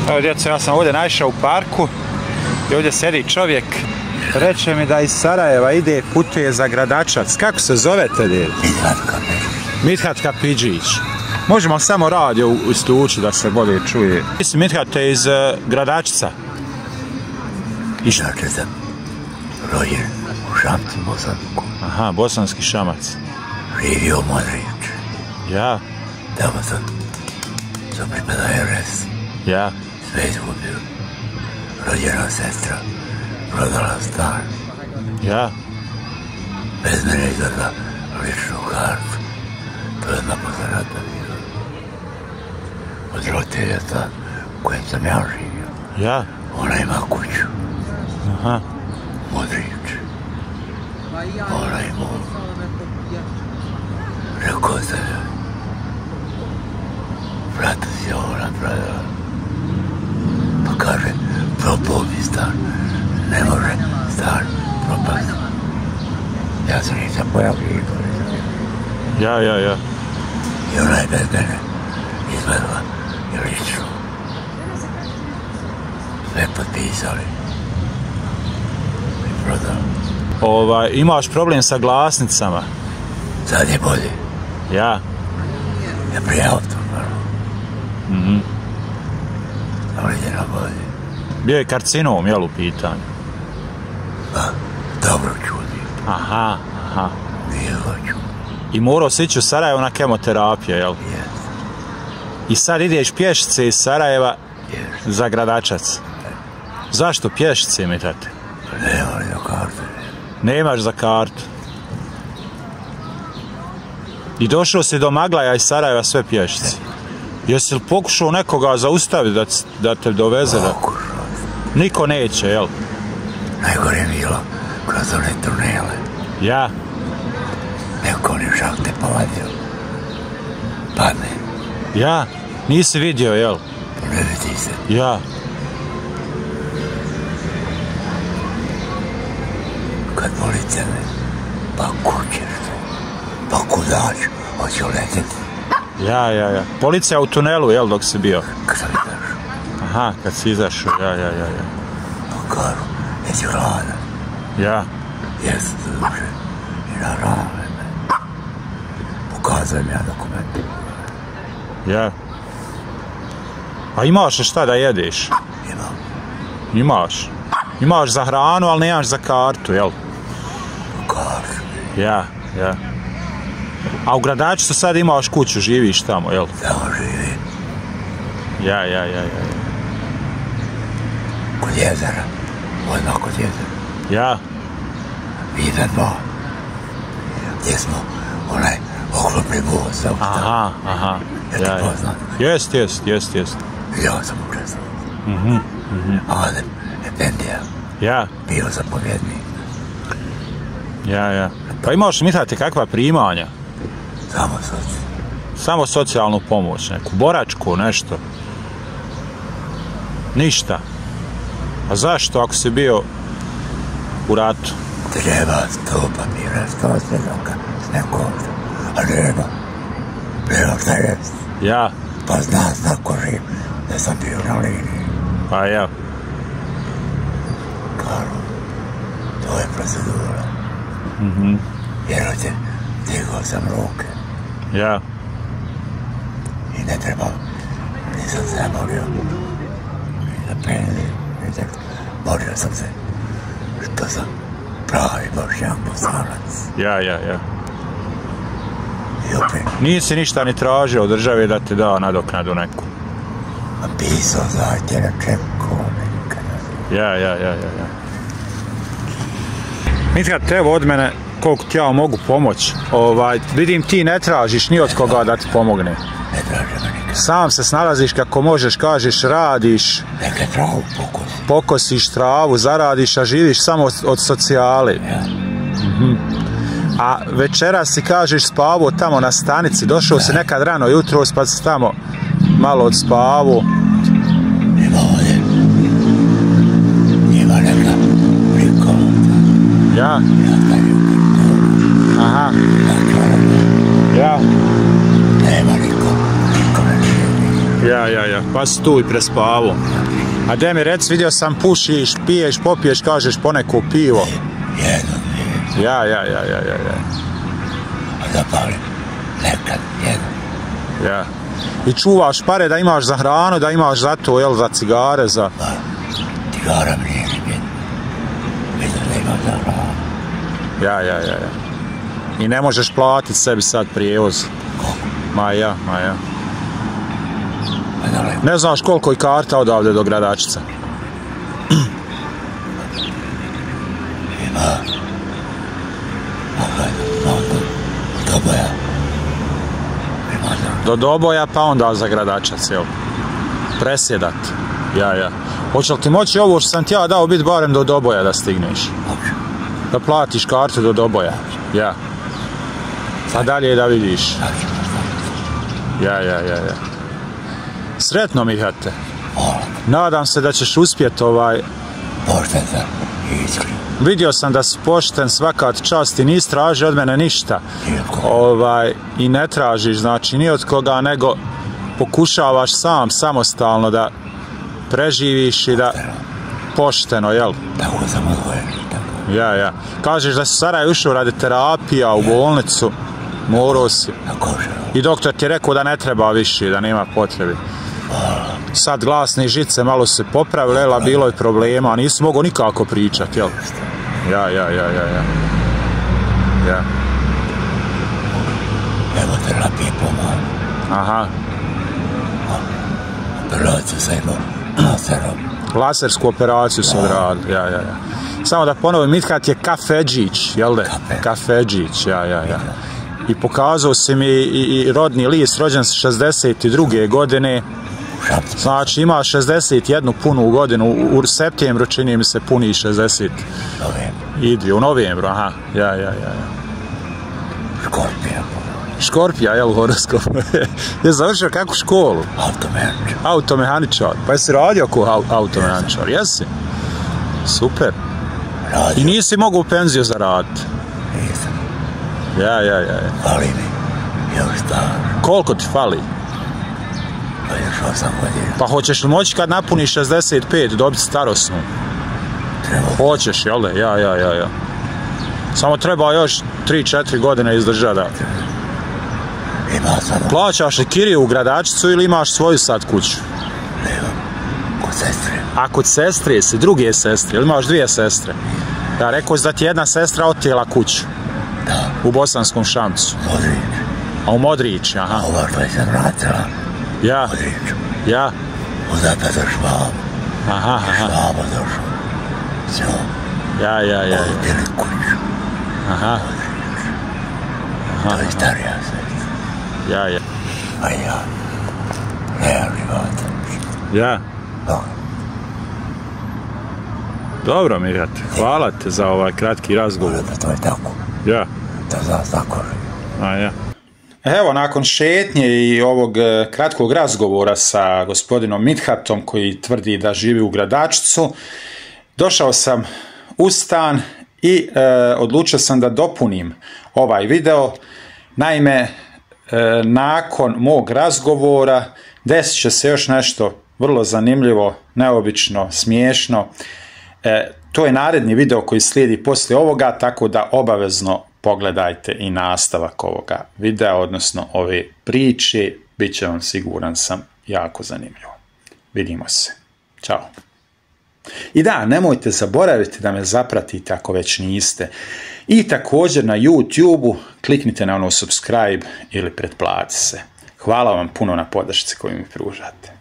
Evo djeco, ja sam ovdje naišao u parku i ovdje sjedi čovjek. Reče mi da iz Sarajeva ide, putuje za Gradačac. Kako se zovete, djed? Mithat Kapidžić. Možemo samo radio istući da se bolje čuje. Ti si Mithate iz Gradačca. Inače sam rođen u Šamcu, Bosansku. Aha, bosanski Šamac. Živio u Modrijuću. Ja. Tamo sam pripada RS. Ja. Sve izgubio. Rođena sestra prodala stan. Ja. Bez mene izgleda ličnu kartu. To je odmah posle rata bilo. Od roditelja stan u kojem sam ja živio. Ja. Ona ima kuću. Aha. Modrijuć. Ona ima. Rekao sam joj. Vrata si ovo napravila. Pa kaže, propao mi stan. Ne može stan propasti. Ja se nisam pojavio. Ja. I ona je bez mene izgledala i lično. Sve potpisali. I prodali. Imaš problem sa glasnicama? Sad je bolje. Ja. Ja prije auto, naravno. Ali je na bolje. Bio je karcinom, jel, u pitanju? Pa, dobro čudi. Aha. Nije ga čudi. I morao si ići u Sarajevo na kemoterapiju, jel? Jes. I sad ideš pješice iz Sarajeva Jes. za Gradačac. Zašto pješice, Mithate? Nema li za kartu? Nemaš za kartu. I došao si do Maglaja iz Sarajeva sve pješice. Jesi li pokušao nekoga zaustaviti da te doveze? Pokušao. Niko neće, jel? Najgore je bilo kroz one tunele. Ja. Neko oni šahte povadio. Padne. Ja. Nisi vidio, jel? Ne vidi se. Ja. Kad policija me, pa kućeš se. Pa kudaću, hoću letiti. Ja. Policija u tunelu, jel, dok si bio? Kad sam izašao. Aha, kad si izašao, ja. Pa kažu, jesi hladan. Ja. Jesu duže. I naravno me. Pokazujem ja dokumente. Ja. A imaš li šta da jedeš? Imam. Imaš za hranu, ali nemaš za kartu, jel? Kartu. Ja. A u Gradačcu sad imaš kuću, živiš tamo, jel? Tamo živim. Ja. Kod jezera. Odmah kod jezera. Ja. Vida dva. Gdje smo onaj oklopni voz zaustavili. Aha. Jel te poznat? Jest. Ja sam učestvovao. Adem Efendija. Ja. Bio zapovjednik. Ja. Pa imaš, Mithate, kakva primanja? Samo socijalnu pomoć, neku boračku, nešto. Ništa. A zašto ako si bio u ratu? Treba 100 papira, 100 svjedoka, s nekog. A nema šta jest. Ja. Pa zna ko živ, da sam bio na liniji. Pa ja. Kažu, to je procedura. Vjerujte, digao sam ruke. Ja. I ne trebam, nisam se molio. Ni za penziju, ni za... Molio sam se, što sam pravi Bošnjak Bosanac. Ja. I opet... Nisi ništa ni tražio od države da ti da nadoknadu neku. Pisao zahtjeve, čekao me nikada. Ja. Mithate, evo od mene koliko ti ja mogu pomoći. Vidim ti ne tražiš ni od koga da ti pomogne. Ne tražim me nikada. Sam se snalaziš kako možeš, kažeš, radiš. Neka travu pokosi. Pokosiš travu, zaradiš, a živiš samo od socijale. Ja. A večeras si kažeš spavao tamo na stanici, došao si nekad rano jutros pa si tamo malo odspavao. Ima ovdje. Ima neka prikolota. Ja. Ja stavio kartonu. Aha. Na čarabe. Ja. Nema niko me ne vidi. Ja, pa si tu i prespavu. A de mi reci, vidio sam pušiš, piješ, popiješ, kažeš poneko pivo. Jedno. Ja. A zapalim, nekad, jedno. Ja. I čuvaš pare da imaš za hranu, da imaš za to, jel, za cigare, za... Pa, cigara mi nije ni bitno. Vidim da imam za hranu. Ja. I ne možeš platiti sebi sad prijevoz. Koliko? Ma ja. Pa daleko. Ne znaš koliko je karta odavde do Gradačca. Ima. Do Doboja. Ima za... Do Doboja, pa onda za Gradačac, jel? Presjedat. Ja. Hoće li ti moći ovo što sam ti ja dao biti barem do Doboja da stigneš? Hoće. Da platiš kartu do Doboja. Ja. A dalje da vidiš. Ja. Sretno, Mihate. Nadam se da ćeš uspjeti Pošten sam i iskren. Vidio sam da si pošten, svaka ti čast i nisi tražio od mene ništa. I ne tražiš, znači, ni od koga, nego pokušavaš sam, samostalno da preživiš i da pošteno, jel? Tako sam odgojen. Ja. Kažeš da si Sarajevo ušao radi terapija u bolnicu, morao si. I doktor ti je rekao da ne treba više, da nema potrebe. Sad glasne žice malo se popravile, a bilo je problema, nisi mogao nikako pričati, jel? Ja. Evo terapije pomalo. Aha. Operaciju sam imao laserom. Lasersku operaciju su odradili, ja. Samo da ponovim, Mithat je kafedžić, jel de? Kafedžić, ja. I pokazao si mi i rodni list, rođen s 62. godine. Znači ima 61 punu godinu, u septembru čini mi se puni 60. Idvi, u novembru, aha, ja. Škorpija, jel, horoskop? Je završio kakvu školu? Automehaničar. Pa jesi radio ko automehaničar, jesi? Super. I nisi mogao u penziju zaraditi? Nisam. Ja. Fali mi, još staž. Koliko ti fali? Pa još 8 godina. Pa hoćeš li moći kad napuniš 65 dobiti starosnu? Treba. Hoćeš, jel da? Ja. Samo treba još 3-4 godine izdržati. Ima sad... Plaćaš li kiriju u Gradačcu ili imaš svoju sad kuću? Nemam. Kod sestre. A kod sestre si, druge sestre, ili imaš dvije sestre? Ja rekao si da ti jedna sestra otijela kuću. Da. U Bosanskom Šamcu. Modrić. A u Modrić, aha. A ova što je se vratila. Ja. Modriću. Ja. Onda pa do Švaba. Aha. Švaba došao. S njom. Ja. Odbili kuću. Aha. To je starija sestra. Ja. A ja. Realni vatan. Ja. Da. Dobro, Mirat, hvala te za ovaj kratki razgovor. To je tako. Ja. Da znaš tako. A ja. Evo, nakon šetnje i ovog kratkog razgovora sa gospodinom Mithatom, koji tvrdi da živi u Gradačcu, došao sam u stan i odlučio sam da dopunim ovaj video. Naime, nakon mog razgovora desit će se još nešto vrlo zanimljivo, neobično, smiješno. To je naredni video koji slijedi poslije ovoga, tako da obavezno pogledajte i nastavak ovoga videa, odnosno ove priče, bit će vam, siguran sam, jako zanimljivo. Vidimo se. Ćao. I da, nemojte zaboraviti da me zapratite ako već niste. I također na YouTube-u kliknite na ono subscribe ili pretplati se. Hvala vam puno na podršci koju mi pružate.